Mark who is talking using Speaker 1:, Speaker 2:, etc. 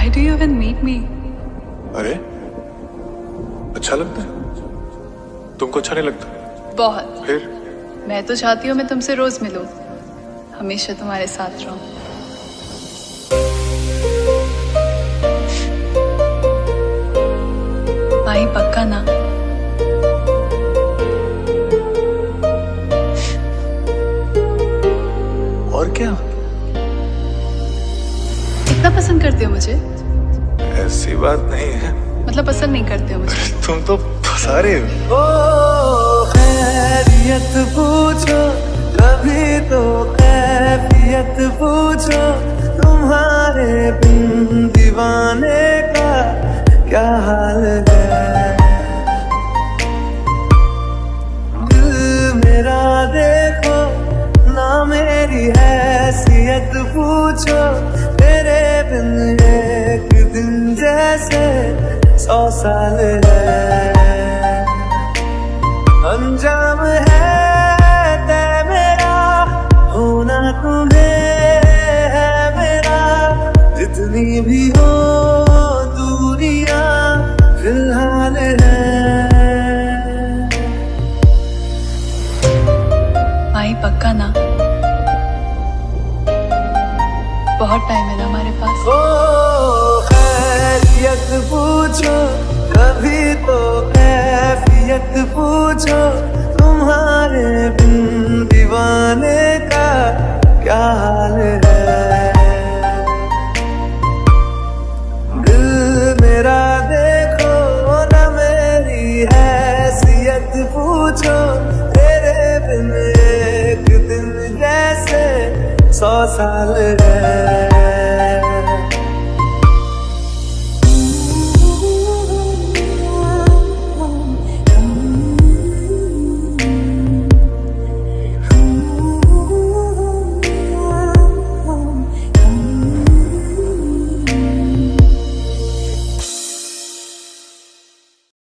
Speaker 1: Why do you even meet me?
Speaker 2: अरे अच्छा लगता है? तुमको अच्छा नहीं लगता?
Speaker 1: बहुत।
Speaker 2: फिर?
Speaker 1: मैं तो चाहती हूँ मैं तुमसे रोज मिलूं, हमेशा तुम्हारे साथ रहूं। भाई पक्का ना?
Speaker 2: और क्या?
Speaker 1: इतना पसंद करते हो मुझे?
Speaker 2: ऐसी बात नहीं है।
Speaker 1: मतलब पसंद नहीं करते हो मुझे?
Speaker 2: तुम तो फंसा रहे हो।
Speaker 3: खैरियत पूछो कभी तो कैफियत पूछो, तुम्हारे बिन दीवाने का क्या हाल है। दिल मेरा देखो ना मेरी हैसियत पूछो, तेरे बिन एक दिन जैसे 100 साल है। अंजाम है तय मेरा, होना तुम्हें है मेरा, जितनी भी हो दूरियां फिलहाल है।
Speaker 1: भाई पक्का ना? बहुत टाइम है ना हमारे पास।
Speaker 3: ओ खैरियत पूछो कभी तो कैफियत पूछो, तुम्हारे बिन दीवाने का क्या हाल